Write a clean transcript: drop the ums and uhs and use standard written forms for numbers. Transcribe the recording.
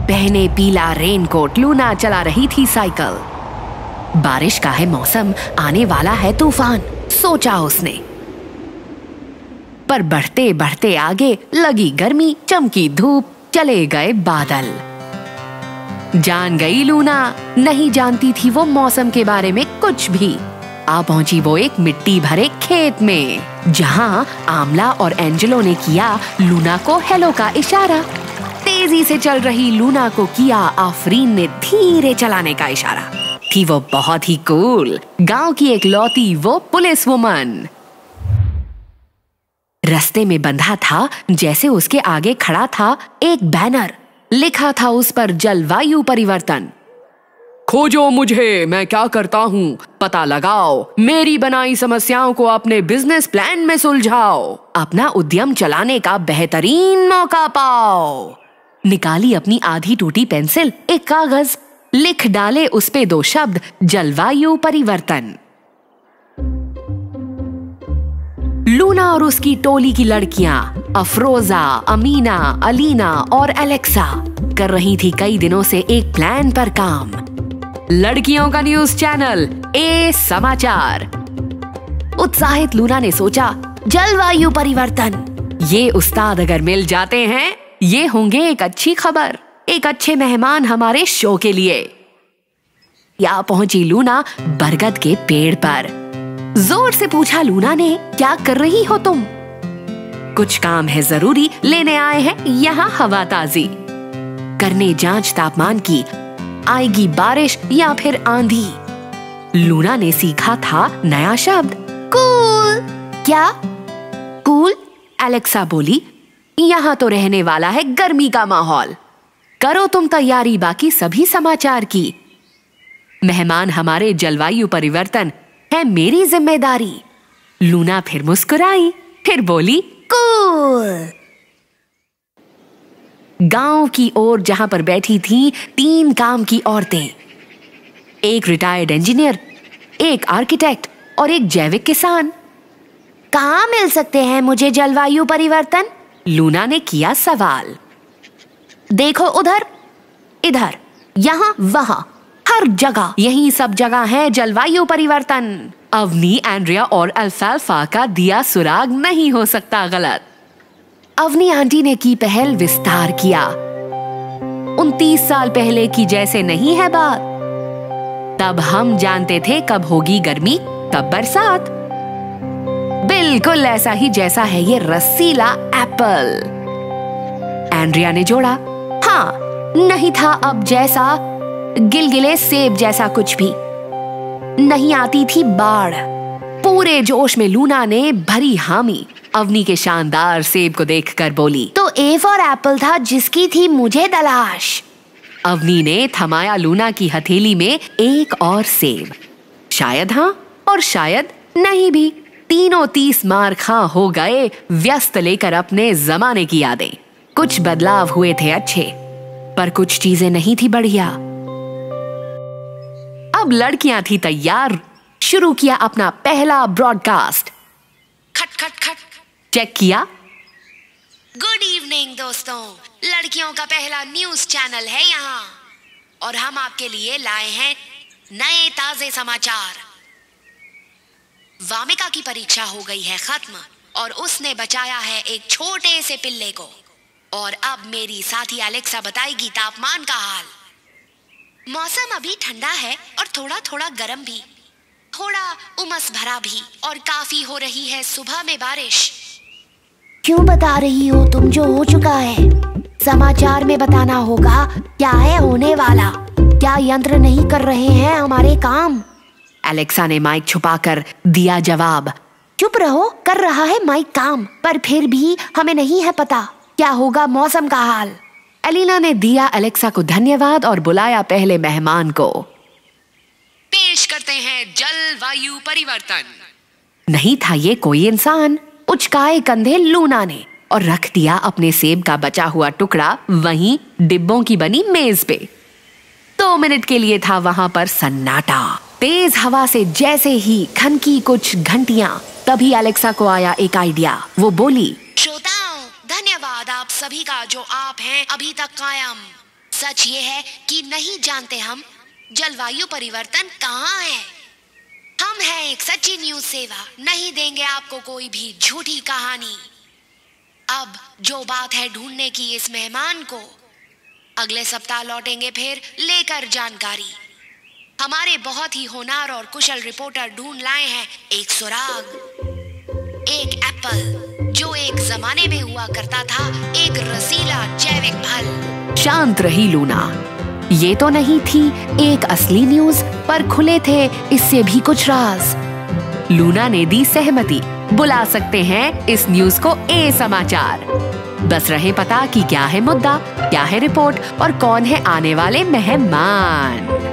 पहने पीला raincoat Luna चला रही थी साइकिल। बारिश का है मौसम, आने वाला है तूफान, सोचा उसने। पर बढ़ते बढ़ते आगे लगी गर्मी, चमकी धूप, चले गए बादल। जान गई लूना, नहीं जानती थी वो मौसम के बारे में कुछ भी। आ पहुंची वो एक मिट्टी भरे खेत में, जहां आमला और एंजेलो ने किया लूना को हेलो का इशारा। तेजी से चल रही लूना को किया आफरीन ने धीरे चलाने का इशारा। थी वो बहुत ही कूल, गांव की एक लौती वो पुलिस वुमन। रास्ते में बंधा था, जैसे उसके आगे खड़ा था एक बैनर, लिखा था उस पर जलवायु परिवर्तन। खोजो मुझे, मैं क्या करता हूँ पता लगाओ, मेरी बनाई समस्याओं को अपने बिजनेस प्लान में सुलझाओ, अपना उद्यम चलाने का बेहतरीन मौका पाओ। निकाली अपनी आधी टूटी पेंसिल, एक कागज, लिख डाले उस पे 2 शब्द, जलवायु परिवर्तन। लूना और उसकी टोली की लड़कियां अफरोजा, अमीना, अलीना और एलेक्सा कर रही थी कई दिनों से एक प्लान पर काम। लड़कियों का न्यूज चैनल ए समाचार। उत्साहित लूना ने सोचा, जलवायु परिवर्तन, ये उस्ताद अगर मिल जाते हैं, ये होंगे एक अच्छी खबर, एक अच्छे मेहमान हमारे शो के लिए। या पहुंची लूना बरगद के पेड़ पर। जोर से पूछा लूना ने, क्या कर रही हो तुम? कुछ काम है जरूरी, लेने आए हैं यहाँ हवा ताजी, करने जांच तापमान की, आएगी बारिश या फिर आंधी। लूना ने सीखा था नया शब्द, कूल। क्या कूल? एलेक्सा बोली, यहाँ तो रहने वाला है गर्मी का माहौल, करो तुम तैयारी बाकी सभी समाचार की। मेहमान हमारे जलवायु परिवर्तन है मेरी जिम्मेदारी। लूना फिर मुस्कुराई, फिर बोली, कूल। गांव की ओर जहां पर बैठी थी 3 काम की औरतें, एक रिटायर्ड इंजीनियर, एक आर्किटेक्ट और एक जैविक किसान। कहाँ मिल सकते हैं मुझे जलवायु परिवर्तन? लूना ने किया सवाल। देखो उधर, इधर, यहाँ, वहाँ, हर जगह, यही सब जगह है जलवायु परिवर्तन। अवनी, एंड्रिया और अल्फाल्फा का दिया सुराग नहीं हो सकता गलत। अवनी आंटी ने की पहल, विस्तार किया। 29 साल पहले की जैसे नहीं है बात। तब हम जानते थे कब होगी गर्मी, कब बरसात। बिल्कुल ऐसा ही जैसा है ये रसीला एप्पल। एंड्रिया ने जोड़ा, हाँ, नहीं था अब जैसा गिलगिले सेब जैसा कुछ भी। नहीं आती थी बाढ़। पूरे जोश में लूना ने भरी हामी। अवनी के शानदार सेब को देखकर बोली, तो ए फॉर एप्पल था जिसकी थी मुझे तलाश। अवनी ने थमाया लूना की हथेली में एक और सेब। शायद हाँ और शायद नहीं भी। तीनों 30 मार खां हो गए, व्यस्त लेकर अपने जमाने की यादें। कुछ बदलाव हुए थे अच्छे, पर कुछ चीजें नहीं थी बढ़िया। अब लड़कियां थी तैयार। शुरू किया अपना पहला ब्रॉडकास्ट। खट खट खट चेक किया। गुड इवनिंग दोस्तों, लड़कियों का पहला न्यूज चैनल है यहाँ, और हम आपके लिए लाए हैं नए ताजे समाचार। वामिका की परीक्षा हो गई है खत्म और उसने बचाया है एक छोटे से पिल्ले को। और अब मेरी साथी एलेक्सा बताएगी तापमान का हाल। मौसम अभी ठंडा है और थोड़ा थोड़ा गर्म भी, थोड़ा उमस भरा भी, और काफी हो रही है सुबह में बारिश। क्यों बता रही हो तुम जो हो चुका है? समाचार में बताना होगा क्या है होने वाला। क्या यंत्र नहीं कर रहे हैं हमारे काम? एलेक्सा ने माइक छुपाकर दिया जवाब। चुप रहो, कर रहा है माइक काम, पर फिर भी हमें नहीं है पता क्या होगा मौसम का हाल। एलिना ने दिया एलेक्सा को धन्यवाद और बुलाया पहले मेहमान को। पेश करते हैं जलवायु परिवर्तन। नहीं था ये कोई इंसान। उचकाए कंधे लूना ने और रख दिया अपने सेब का बचा हुआ टुकड़ा वहीं डिब्बों की बनी मेज पे। 2 मिनट के लिए था वहां पर सन्नाटा। तेज हवा से जैसे ही खनकी कुछ घंटियां, तभी एलेक्सा को आया एक आइडिया। वो बोली, श्रोताओं, धन्यवाद आप सभी का जो आप हैं अभी तक कायम। सच ये है कि नहीं जानते हम जलवायु परिवर्तन कहाँ है। हम हैं एक सच्ची न्यूज सेवा, नहीं देंगे आपको कोई भी झूठी कहानी। अब जो बात है ढूंढने की इस मेहमान को, अगले सप्ताह लौटेंगे फिर लेकर जानकारी। हमारे बहुत ही होनहार और कुशल रिपोर्टर ढूंढ लाए हैं एक सुराग, एक एप्पल जो एक जमाने में हुआ करता था एक रसीला जैविक फल। शांत रही लूना, ये तो नहीं थी एक असली न्यूज, पर खुले थे इससे भी कुछ राज। लूना ने दी सहमति, बुला सकते हैं इस न्यूज को ए समाचार। बस रहे पता कि क्या है मुद्दा, क्या है रिपोर्ट और कौन है आने वाले मेहमान।